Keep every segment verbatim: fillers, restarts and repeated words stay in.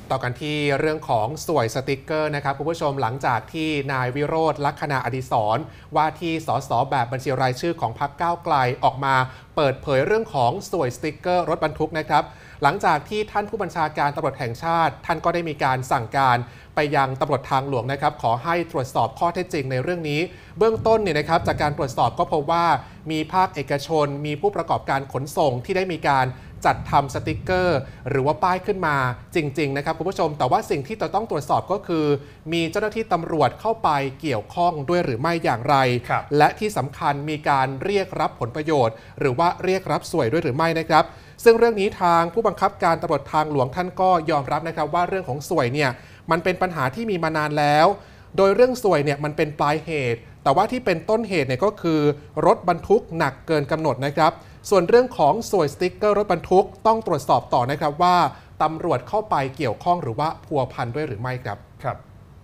ต่อกันที่เรื่องของสวยสติกเกอร์นะครับคุณผู้ชมหลังจากที่นายวิโรจน์ลักษณะอดิศรว่าที่สสแบบบัญชีรายชื่อของพรรคก้าวไกลออกมาเปิดเผยเรื่องของสวยสติกเกอร์รถบรรทุกนะครับหลังจากที่ท่านผู้บัญชาการตำรวจแห่งชาติท่านก็ได้มีการสั่งการไปยังตำรวจทางหลวงนะครับขอให้ตรวจสอบข้อเท็จจริงในเรื่องนี้เบื้องต้นเนี่ยนะครับจากการตรวจสอบก็พบว่ามีภาคเอกชนมีผู้ประกอบการขนส่งที่ได้มีการจัดทำสติกเกอร์หรือว่าป้ายขึ้นมาจริงๆนะครับคุณผู้ชมแต่ว่าสิ่งที่จะต้องตรวจสอบก็คือมีเจ้าหน้าที่ตำรวจเข้าไปเกี่ยวข้องด้วยหรือไม่อย่างไรและที่สำคัญมีการเรียกรับผลประโยชน์หรือว่าเรียกรับสวยด้วยหรือไม่นะครับซึ่งเรื่องนี้ทางผู้บังคับการตำรวจทางหลวงท่านก็ยอมรับนะครับว่าเรื่องของสวยเนี่ยมันเป็นปัญหาที่มีมานานแล้วโดยเรื่องสวยเนี่ยมันเป็นปลายเหตุแต่ว่าที่เป็นต้นเหตุเนี่ยก็คือรถบรรทุกหนักเกินกำหนดนะครับส่วนเรื่องของสวยสติ๊กเกอร์รถบรรทุกต้องตรวจสอบต่อนะครับว่าตำรวจเข้าไปเกี่ยวข้องหรือว่าพัวพันด้วยหรือไม่ครับครับ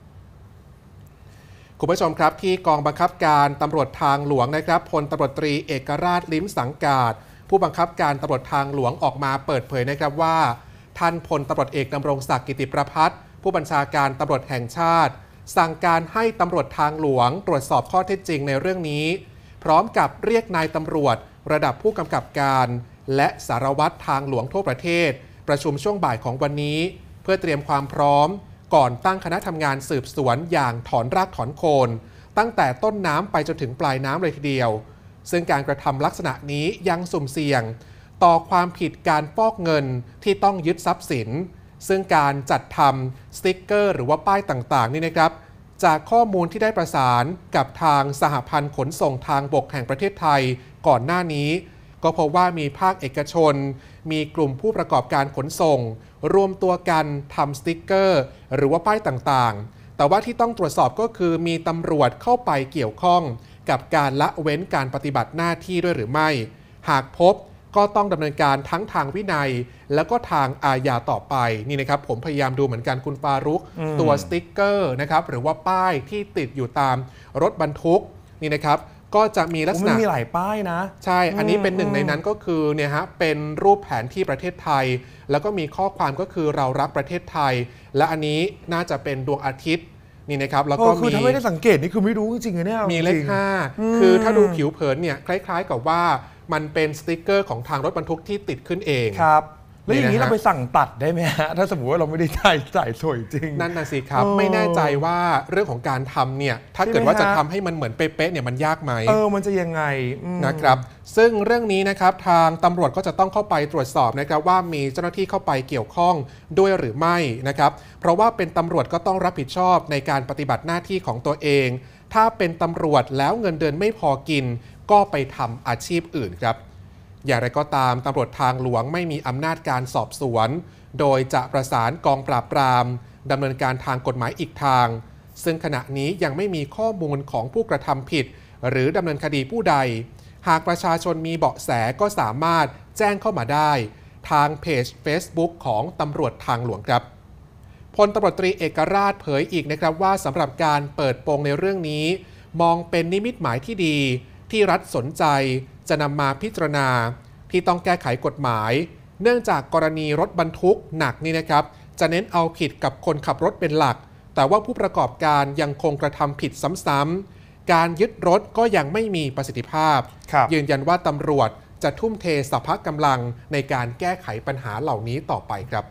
คุณผู้ชมครับที่กองบังคับการตำรวจทางหลวงนะครับพลตำรวจตรีเอกราชลิ้มสังกาศผู้บังคับการตำรวจทางหลวงออกมาเปิดเผยนะครับว่าท่านพลตำรวจเอกดำรงศักดิ์กิติประภัสผู้บัญชาการตำรวจแห่งชาติสั่งการให้ตำรวจทางหลวงตรวจสอบข้อเท็จจริงในเรื่องนี้พร้อมกับเรียกนายตำรวจระดับผู้กำกับการและสารวัตรทางหลวงทั่วประเทศประชุมช่วงบ่ายของวันนี้เพื่อเตรียมความพร้อมก่อนตั้งคณะทำงานสืบสวนอย่างถอนรากถอนโคนตั้งแต่ต้นน้ำไปจนถึงปลายน้ำเลยทีเดียวซึ่งการกระทำลักษณะนี้ยังสุ่มเสี่ยงต่อความผิดการฟอกเงินที่ต้องยึดทรัพย์สินซึ่งการจัดทำสติ๊กเกอร์หรือว่าป้ายต่างๆนี่นะครับจากข้อมูลที่ได้ประสานกับทางสหพันธ์ขนส่งทางบกแห่งประเทศไทยก่อนหน้านี้ก็พบว่ามีภาคเอกชนมีกลุ่มผู้ประกอบการขนส่งรวมตัวกันทำสติ๊กเกอร์หรือว่าป้ายต่างๆแต่ว่าที่ต้องตรวจสอบก็คือมีตำรวจเข้าไปเกี่ยวข้องกับการละเว้นการปฏิบัติหน้าที่ด้วยหรือไม่หากพบก็ต้องดำเนินการทั้งทางวินัยแล้วก็ทางอาญาต่อไปนี่นะครับผมพยายามดูเหมือนกันคุณฟารุกตัวสติ๊กเกอร์นะครับหรือว่าป้ายที่ติดอยู่ตามรถบรรทุกนี่นะครับก็จะมีลักษณะมีหลายป้ายนะใช่อันนี้เป็นหนึ่งในนั้นก็คือเนี่ยฮะเป็นรูปแผนที่ประเทศไทยแล้วก็มีข้อความก็คือเรารักประเทศไทยและอันนี้น่าจะเป็นดวงอาทิตย์นี่นะครับแล้วก็มีคือถ้าไม่ได้สังเกตนี่คือไม่รู้จริงๆเนี่ยมีเลขห้าคือถ้าดูผิวเผินเนี่ยคล้ายๆกับว่ามันเป็นสติ๊กเกอร์ของทางรถบรรทุกที่ติดขึ้นเองครับแล้วอย่างนี้เราไปสั่งตัดได้ไหมฮะถ้าสมมติว่าเราไม่ได้จ่ายจ่ายสวยจริงนั่นน่ะสิครับไม่แน่ใจว่าเรื่องของการทำเนี่ยถ้าเกิดว่าจะทำให้มันเหมือนเป๊ะๆเนี่ยมันยากไหมเออมันจะยังไงนะครับซึ่งเรื่องนี้นะครับทางตำรวจก็จะต้องเข้าไปตรวจสอบนะครับว่ามีเจ้าหน้าที่เข้าไปเกี่ยวข้องด้วยหรือไม่นะครับเพราะว่าเป็นตำรวจก็ต้องรับผิดชอบในการปฏิบัติหน้าที่ของตัวเองถ้าเป็นตำรวจแล้วเงินเดือนไม่พอกินก็ไปทำอาชีพอื่นครับอย่างไรก็ตามตำรวจทางหลวงไม่มีอำนาจการสอบสวนโดยจะประสานกองปราบปรามดำเนินการทางกฎหมายอีกทางซึ่งขณะนี้ยังไม่มีข้อมูลของผู้กระทำผิดหรือดำเนินคดีผู้ใดหากประชาชนมีเบาะแสก็สามารถแจ้งเข้ามาได้ทางเพจ Facebook ของตำรวจทางหลวงครับพลตำรวจตรีเอกราชเผยอีกนะครับว่าสำหรับการเปิดโปงในเรื่องนี้มองเป็นนิมิตหมายที่ดีที่รัฐสนใจจะนำมาพิจารณาที่ต้องแก้ไขกฎหมายเนื่องจากกรณีรถบรรทุกหนักนี่นะครับจะเน้นเอาผิดกับคนขับรถเป็นหลักแต่ว่าผู้ประกอบการยังคงกระทำผิดซ้ำๆการยึดรถก็ยังไม่มีประสิทธิภาพยืนยันว่าตำรวจจะทุ่มเทสรรพกำลังในการแก้ไขปัญหาเหล่านี้ต่อไปครับ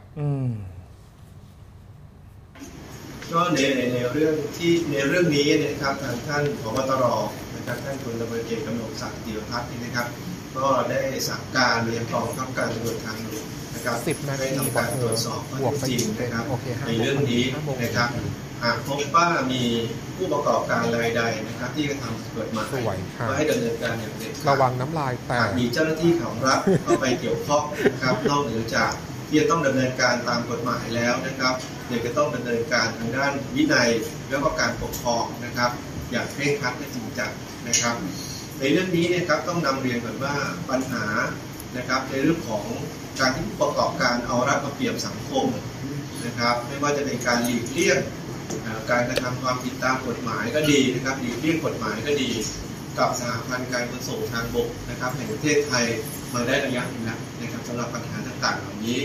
ก็ในในเรื่องที่ในเรื่องนี้นะครับทางท่านผบ.ตร.นะครับท่านพลตำรวจเอกดำรงศักดิ์กิติประภัสนะครับก็ได้สั่งการเรียนกองบังคับการตำรวจทางหลวงนะครับให้ทำการตรวจสอบข้อเท็จจริงนะครับในเรื่องนี้นะครับหากพบว่ามีผู้ประกอบการรายใดนะครับที่กระทำผิดกฎหมายก็ให้ดำเนินการอย่างเด็ดขาดระวังน้ำลายแตกมีเจ้าหน้าที่ของรัฐเข้าไปเกี่ยวข้องนะครับนอกเหนือจากที่จะต้องดำเนินการตามกฎหมายแล้วนะครับยังจะต้องดำเนินการทางด้านวินัยแล้วก็การปกครองนะครับอย่างเคร่งครัดและจริงจังนะครับในเรื่องนี้นะครับต้องนำเรียนก่อนว่าปัญหานะครับในเรื่องของการที่ผู้ประกอบการเอารัดเอาเปรียบสังคมนะครับไม่ว่าจะเป็นการหลีกเลี่ยงการกระทำความผิดตามกฎหมายก็ดีนะครับหลีกเลี่ยงกฎหมายก็ดีกับสหพันธ์การขนส่งทางบกนะครับแห่งประเทศไทยมาได้ระยะหนึ่งแล้วนะครับสำหรับปัญหาต่างๆเหล่านี้ก็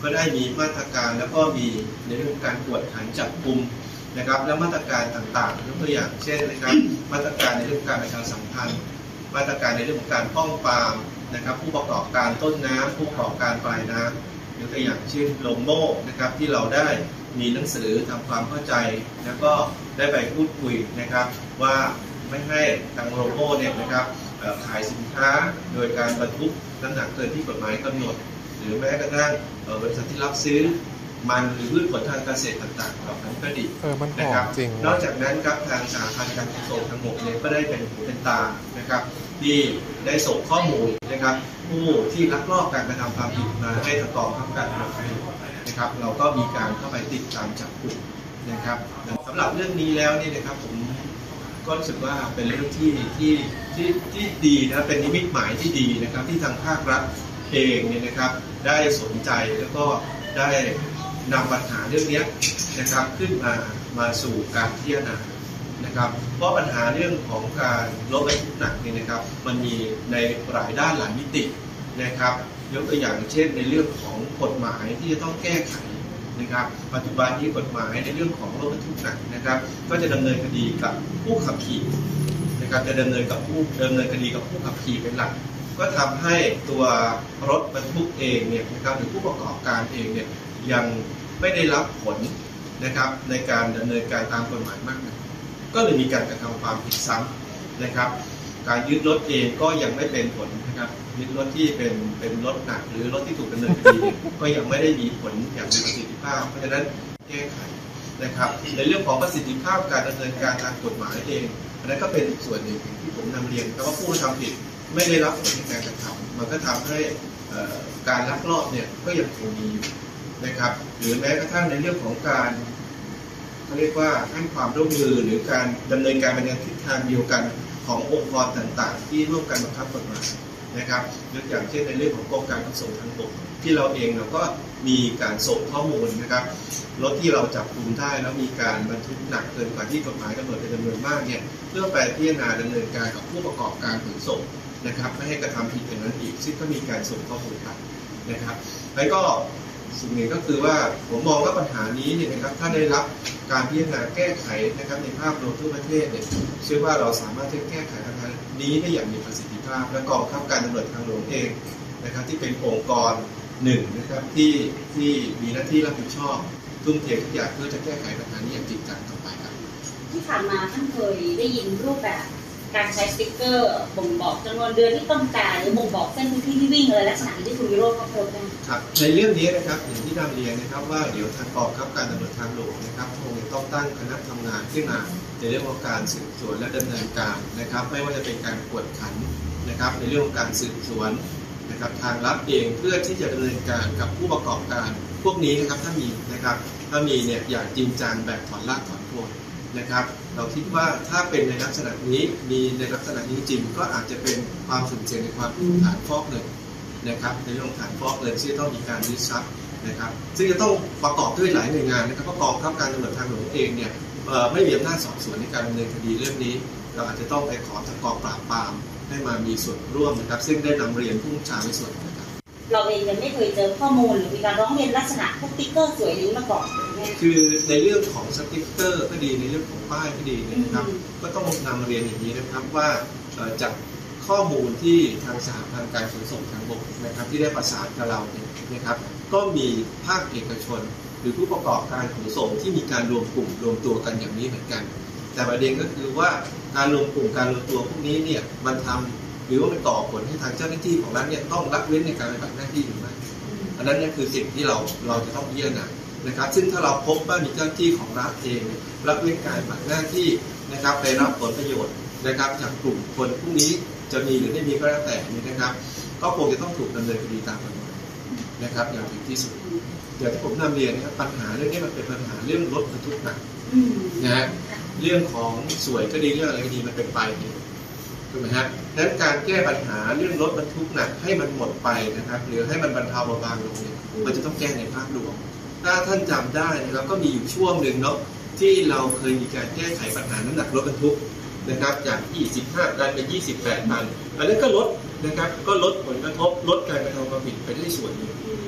ก็ได้มีมาตรการแล้วก็มีในเรื่องของการกวดขันจับกุมนะครับและมาตรการต่างๆยกตัวอย่างเช่นนะครับมาตรการในเรื่องของการประชาสัมพันธ์มาตรการในเรื่องของการป้องปรามนะครับผู้ประกอบการต้นน้ำผู้ประกอบการปลายน้ำยกตัวอย่างเช่นโลโม่นะครับที่เราได้มีหนังสือทำความเข้าใจแล้วก็ได้ไปพูดคุยนะครับว่าไม่ให้ทางโลโม่เนี่ยนะครับขายสินค้าโดยการบรรทุกน้ำหนักเกินที่กฎหมายกำหนดหรือแม้กระทั่งบริษัทที่รับซื้อมันหรือพืชผลทางเกษตรต่างๆเหล่านั้นก็ดีนะครับนอกจากนั้นครับทางสหพันธ์การขนส่งทางบกเนี่ยก็ได้เป็นหูเป็นตานะครับที่ได้ส่งข้อมูลนะครับผู้ที่ลักลอบการกระทำความผิดมาให้ทางกองบังคับการตำรวจนะครับเราก็มีการเข้าไปติดตามจับกลุ่มนะครับสำหรับเรื่องนี้แล้วนี่นะครับผมก็รู้สึกว่าเป็นเรื่องที่ที่ที่ที่ดีนะเป็นนิมิตหมายที่ดีนะครับที่ทางภาครัฐเองเนี่ยนะครับได้สนใจแล้วก็ได้นำปัญหาเรื่องนี้นะครับขึ้นมามาสู่การพิจารณานะครับเพราะปัญหาเรื่องของการรถบรรทุกหนักเนี่ยนะครับมันมีในหลายด้านหลายมิตินะครับยกตัวอย่างเช่นในเรื่องของกฎหมายที่จะต้องแก้ไขนะครับปัจจุบันนี้กฎหมายในเรื่องของรถบรรทุกหนักนะครับก็จะดำเนินคดีกับผู้ขับขี่นะครับจะดำเนินกับผู้ดำเนินคดีกับผู้ขับขี่เป็นหลักก็ทำให้ตัวรถบรรทุกเองเนี่ยนะครับหรือผู้ประกอบการเองเนี่ยยังไม่ได้รับผลนะครับในการดำเนินการตามกฎหมายมากนักก็เลยมีการกระทำความผิดซ้ำนะครับการยึดรถเองก็ยังไม่เป็นผลนะครับยึดรถที่เป็นเป็นรถหนักหรือรถที่ถูกดำเนินคดีก็ยังไม่ได้มีผลอย่างมีประสิทธิภาพเพราะฉะนั้นแก้ไขนะครับในเรื่องของประสิทธิภาพการดำเนินการทางกฎหมายเองอันนั้นก็เป็นส่วนหนึ่งที่ผมนำเรียนแต่ว่าผู้กระทำผิดไม่ได้รับผลในการกระทำมันก็ทำให้การลักลอบเนี่ยก็ยังคงมีอยู่นะครับหรือแม้กระทั่งในเรื่องของการเขาเรียกว่าให้ความร่วมมือหรือการดำเนินการไปในทิศทางเดียวกันขององค์กรต่างๆที่ร่วมกันบังคับกฎหมายนะครับยกอย่างเช่นในเรื่องของกรมการขนส่งทางบกที่เราเองเราก็มีการส่งข้อมูลนะครับรถที่เราจับกุมได้แล้วมีการบรรทุกหนักเกินกว่าที่กฎหมายกำหนดเป็นจำนวนมากเนี่ยเพื่อไปพิจารณาดำเนินการกับผู้ประกอบการขนส่งนะครับไม่ให้กระทำผิดอย่างนั้นอีกซึ่งก็มีการส่งข้อมูลไปนะครับแล้วก็สิ่งหนึ่งก็คือว่าผมมองว่าปัญหานี้เนี่ยนะครับถ้าได้รับการพิจารณาแก้ไขนะครับในภาพรวมทั่วประเทศเนี่ยเชื่อว่าเราสามารถที่จะแก้ไขปัญหานี้ได้อย่างมีประสิทธิภาพและกองบังคับการตำรวจทางหลวงเองนะครับที่เป็นองค์กรหนึ่งนะครับที่ที่มีหน้าที่รับผิดชอบทุ่มเททุกอย่างเพื่อจะแก้ไขปัญหานี้อย่างจริงจังต่อไปครับที่ผ่านมาท่านเคยได้ยินรูปแบบการใช้สติ๊กเกอร์บ่งบอกจำนวนเดือนที่ต้องจ่ายหรือบ่งบอกเส้นพื้นที่ที่วิ่งอะไรลักษณะที่คุณวิโรจน์เขาโพสต์ครับในเรื่องนี้นะครับอย่างที่นำเรียนนะครับว่าเดี๋ยวทางกองบังคับการตำรวจทางหลวงนะครับคงจะต้องตั้งคณะทำงานขึ้นมาในเรื่องของการสืบสวนและดำเนินการนะครับไม่ว่าจะเป็นการกวดขันนะครับในเรื่องของการสืบสวนนะครับทางลับเองเพื่อที่จะดำเนินการกับผู้ประกอบการพวกนี้นะครับถ้ามีนะครับถ้ามีเนี่ยอย่างจริงจังแบบถอนรากถอนโคนนะครับเราคิดว่าถ้าเป็นในลักษณะนี้มีในลักษณะนี้จริงก็อาจจะเป็นความสุ่มเสี่ยงในความผิดฐานฟอกเงินนะครับในเรื่องฐานฟอกเงินที่ต้องมีการยึดทรัพย์นะครับซึ่งจะต้องประกอบด้วยหลายหน่วยงานนะครับเพราะกองบังคับการตำรวจทางหลวงเองเนี่ยไม่มีอำนาจสอบสวนในการดำเนินคดีเรื่องนี้เราอาจจะต้องไปขอจากกองปราบปรามให้มามีส่วนร่วมนะครับซึ่งได้นำเรียนผู้บัญชาในส่วนนะครับเราเองยังไม่เคยเจอข้อมูลหรือมีการร้องเรียนลักษณะพวกสติ๊กเกอร์สวยนี้มาก่อนคือในเรื่องของสติ๊กเกอร์ก็ดีในเรื่องของป้ายก็ดีนะครับก็ต้องนำเรียนอย่างนี้นะครับว่าจากข้อมูลที่ทางสหพันธ์การขนส่งทางบกนะครับที่ได้ประสานกับเราเนี่ยนะครับก็มีภาคเอกชนหรือผู้ประกอบการขนส่งที่มีการรวมกลุ่มรวมตัวกันอย่างนี้เหมือนกันแต่ประเด็นก็คือว่าการรวมกลุ่มการรวมตัวพวกนี้เนี่ยมันทำหรือว่ามันก่อผลให้ทางเจ้าหน้าที่ของรัฐเนี่ยต้องละเว้นในการปฏิบัติหน้าที่หรือไม่อันนั้นเนี่ยคือสิ่งที่เราเราจะต้องพิจารณานะครับซึ่งถ้าเราพบว่ามีเจ้าหน้าที่ของรัฐเองละเว้นการปฏิบัติหน้าที่นะครับไปรับผลประโยชน์นะครับจากกลุ่มคนพวกนี้จะมีหรือไม่มีก็แล้วแต่นี่นะครับก็คงจะต้องถูกดำเนินคดีตามกฎหมายนะครับอย่างถึงที่สุดอย่างที่ผมนำเรียนนะครับปัญหาเรื่องนี้มันเป็นปัญหาเรื่องรถบรรทุกหนักนะฮะเรื่องของสวยก็ดีเรื่องอะไรก็ดีมันเป็นไปถูกไหมฮะดังนั้นการแก้ปัญหาเรื่องรถบรรทุกหนักให้มันหมดไปนะครับหรือให้มันบรรเทาเบาบางลงเนี่ยมันจะต้องแก้ในภาพรวมถ้าท่านจำได้นะครับก็มีอยู่ช่วงหนึ่งเนาะที่เราเคยมีการแก้ไขปัญหาน้ำหนักรถบรรทุกนะครับจากยี่สิบห้าตันเป็นยี่สิบแปดตันอันนั้นก็ลดนะครับก็ลดผลกระทบลดการกระทำความผิดไปได้ส่วนหนึ่ง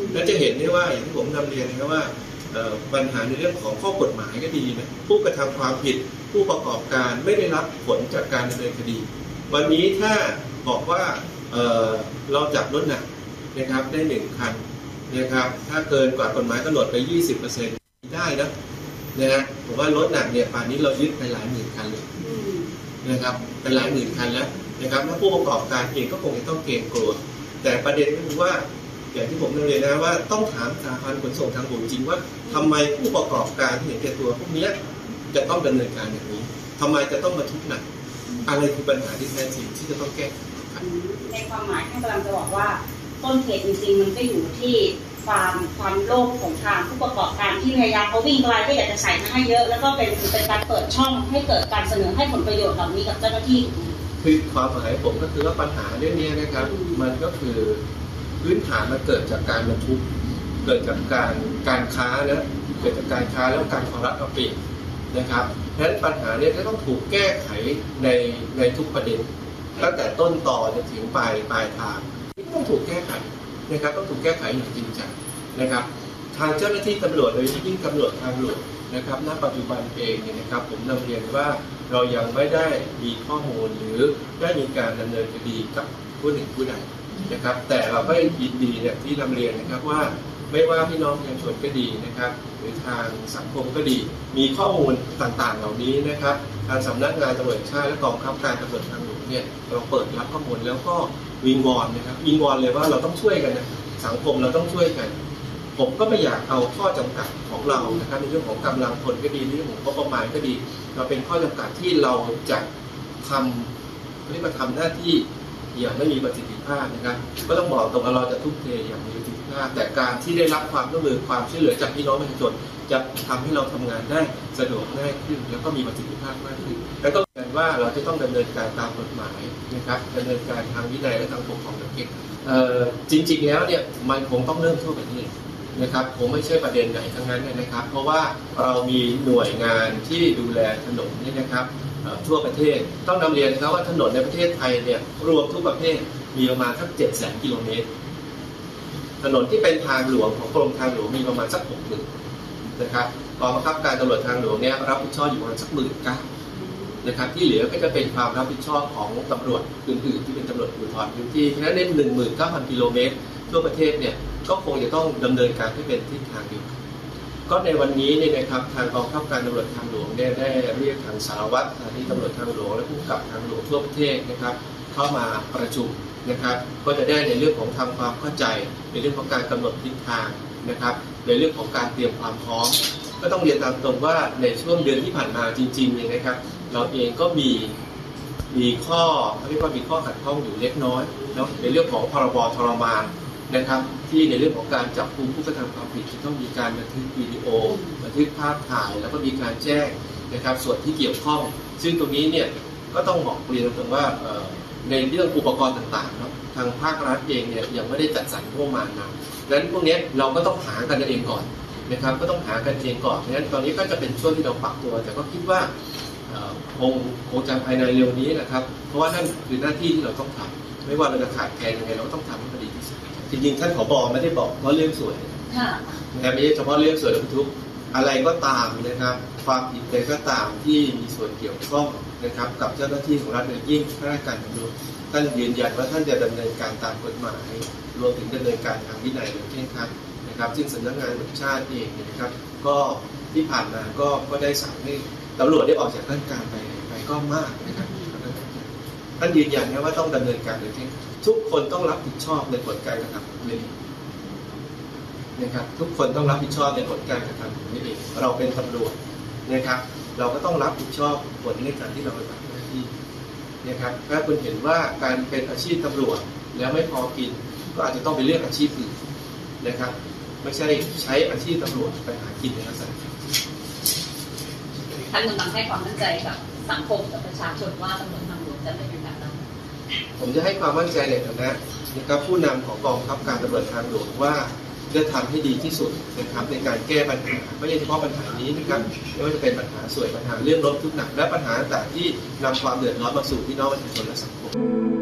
และจะเห็นได้ว่าอย่างที่ผมนำเรียนนะครับว่าปัญหาในเรื่องของข้อกฎหมายก็ดีนะผู้กระทำความผิดผู้ประกอบการไม่ได้รับผลจากการดำเนินคดีวันนี้ถ้าบอกว่าเเราจับรถหนักนะครับได้หนึ่งคันนะครับถ้าเกินกว่ากฎหมายกำหนดไป ยี่สิบเปอร์เซ็นต์ ได้นะนะฮะผมว่ารถหนักเนี่ยป่านนี้เรายึดไปหลายหมื่นคันเลยนะครับเป็นหลายหมื่นคันแล้วนะครับแล้วผู้ประกอบการเองก็คงจะต้องเกรงกลัวแต่ประเด็นก็คือว่าอย่างที่ผมเรียนนะว่าต้องถามสถาบันขนส่งทางบกจริงว่าทำไมผู้ประกอบการที่เห็นแก่ตัวพวกนี้จะต้องดำเนินการอย่างนี้ทำไมจะต้องมาทุกข์หนักอะไรคือปัญหาที่แท้จริงที่จะต้องแก้ในความหมายท่านกำลังจะบอกว่าต้นเหตุจริงๆมันก็อยู่ที่ความความโลภของทางผู้ประกอบการที่พยายามเขาวิ่งไกลก็อยากจะใส่มาให้เยอะแล้วก็เป็นเป็นการเปิดช่องให้เกิดการเสนอให้ผลประโยชน์เหล่านี้กับเจ้าหน้าที่คือความหมายผมก็คือว่าปัญหาเรื่องนี้นะครับมันก็คือพื้นฐานมันเกิดจากการบรรทุกเกิดจากการการค้านะเกิดจากการค้าแล้วการขอรับเอาเปรียบนะครับเพราะฉะนั้นปัญหานี้ก็ต้องถูกแก้ไขในในทุกประเด็นตั้งแต่ต้นต่อจนถึงปลายปลายทางต้องถูกแก้ไขนะครับต้องถูกแก้ไขอย่างจริงจังนะครับทางเจ้าหน้าที่ตำรวจโดยเฉพาะยิ่งตำรวจทางหลวงนะครับณปัจจุบันเองเนี่ยนะครับผมนำเรียนว่าเรายังไม่ได้มีข้อมูลหรือได้มีการดำเนินคดีกับผู้หนึ่งผู้ใดนะครับแต่เราก็ยินดีเนี่ยที่นำเรียนนะครับว่าไม่ว่าพี่น้องประชาชนก็ดีนะครับหรือทางสังคมก็ดีมีข้อมูลต่างๆเหล่านี้นะครับทางสำนักงานตำรวจแห่งชาติและกองบังคับการตำรวจทางหลวงเนี่ยเราเปิดรับข้อมูลแล้วก็วิงวอนนะครับวิงวอนเลยว่าเราต้องช่วยกันนะสังคมเราต้องช่วยกันผมก็ไม่อยากเอาข้อจำกัดของเรานะครับในเรื่องของกำลังคนก็ดีในเรื่องของงบประมาณก็ดีเราเป็นข้อจำกัดที่เราจะทำเรียกว่าทำหน้าที่อย่างไม่มีประสิทธิภาพนะครับก็ต้องบอกตรงว่าเราจะทุ่มเทอย่างมีประสิทธิภาพแต่การที่ได้รับความร่วมมือความช่วยเหลือจากพี่น้องประชาชนจะทำให้เราทำงานได้สะดวกง่ายขึ้นแล้วก็มีประสิทธิภาพมากขึ้นแล้วก็ยืนยันว่าเราจะต้องดำเนินการตามกฎหมายนะครับดำเนินการทางวินัยและทางปกครองอย่างเข้มจริงๆแล้วเนี่ยมันคงต้องเริ่มทั่วประเทศนะครับผมไม่ใช่ประเด็นไหนทั้งนั้นนะครับเพราะว่าเรามีหน่วยงานที่ดูแลถนนนี่นะครับทั่วประเทศต้องนำเรียนนะครับว่าถนนในประเทศไทยเนี่ยรวมทุกประเภทมีประมาณสักเจ็ดแสนกิโลเมตรถนนที่เป็นทางหลวงของกรมทางหลวงมีประมาณสักหกหมื่นนะครับกองบังคับการตำรวจทางหลวงเนี่ยรับผิดชอบอยู่ประมาณสักหมื่นเก้านะครับที่เหลือก็จะเป็นความรับผิดชอบของตำรวจอื่นๆที่เป็นตำรวจภูธรพื้นที่เพราะฉะนั้นในหนึ่งหมื่นเก้าพันกิโลเมตรทั่วประเทศเนี่ยก็คงจะต้องดำเนินการให้เป็นทิศทางเดียวกันก็ในวันนี้เนี่ยนะครับทางกองบังคับการตำรวจทางหลวงเนี่ยได้เรียกทางสารวัตรสถานีตำรวจทางหลวงและผู้กำกับทางหลวงทั่วประเทศนะครับเข้ามาประชุมนะครับก็จะได้ในเรื่องของทำความเข้าใจในเรื่องของการกำหนดทิศทางนะครับในเรื่องของการเตรียมความพร้อมก็ต้องเรียนตามตรงว่าในช่วงเดือนที่ผ่านมาจริงๆเนี่ยนะครับเราเองก็มีมีข้อเรียกว่ามีข้อขัดข้องอยู่เล็กน้อยแล้วในเรื่องของพรบทรมานนะครับที่ในเรื่องของการจับกุมผู้กระทำความผิดจะต้องมีการบันทึกวิดีโอบันทึกภาพถ่ายแล้วก็มีการแจ้งนะครับส่วนที่เกี่ยวข้องซึ่งตรงนี้เนี่ยก็ต้องบอกเรียนตรงว่าในเรื่องอุปกรณ์ต่างๆเนาะทางภาครัฐเองเนี่ยยังไม่ได้จัดสรรงบประมาณมาดังนั้นพวกนี้เราก็ต้องหากันเองก่อนนะครับก็ต้องหากันเองก่อนเพราะฉะนั้นตอนนี้ก็จะเป็นช่วงที่เราปรับตัวแต่ก็คิดว่าคงคงจะภายในเร็วนี้นะครับเพราะว่านั่นคือหน้าที่ที่เราต้องทำไม่ว่าเราจะขาดแคลนยังไงเราก็ต้องทำให้ดีที่สุดจริงๆท่านผบ.ไม่ได้บอกเพราะเรื่องสวยนะครับไม่ใช่เฉพาะเรื่องสวยและทุกอะไรก็ตามนะครับความผิดใดก็ตามที่มีส่วนเกี่ยวข้องนะครับกับเจ้าหน้าที่ของรัฐโดยยิ่งข้าราชการตำรวจท่านยืนยันว่าท่านจะดำเนินการตามกฎหมายรวมถึงดำเนินการทางวินัยโดยเคร่งครัดนะครับซึ่งสำนักงานตำรวจชาติเองนะครับก็ที่ผ่านมาก็ก็ได้สั่งให้ตำรวจได้ออกจากราชการไปไปก็มากนะครับท่านยืนยันนะว่าต้องดำเนินการโดยเคร่งครัดทุกคนต้องรับผิดชอบในผลการกระทำของตัวเองนะครับทุกคนต้องรับผิดชอบในผลการกระทำของตัวเองเราเป็นตำรวจนะครับเราก็ต้องรับผิดชอบผลในการที่เราปฏิบัติหน้าที่นะครับถ้าคุณเห็นว่าการเป็นอาชีพตำรวจแล้วไม่พอกินก็อาจจะต้องไปเลือกอาชีพอื่นนะครับไม่ใช่ใช้อาชีพตำรวจไปหากินในลักษณะท่านกำลังให้ความมั่นใจกับสังคมกับประชาชนว่าตำรวจทางหลวงจะไม่เป็นแบบนั้นผมจะให้ความมั่นใจในฐานะนะครับผู้นำของกองบังคับการตำรวจทางหลวงว่าจะทำให้ดีที่สุดนะครับในการแก้ปัญหาไม่ใช่เฉพาะปัญหานี้นะครับไม่ว่าจะเป็นปัญหาสวยปัญหาเรื่องรถทุกข์หนักและปัญหาต่างๆที่นำความเดือดร้อนมาสู่พี่น้องประชาชนและสังคม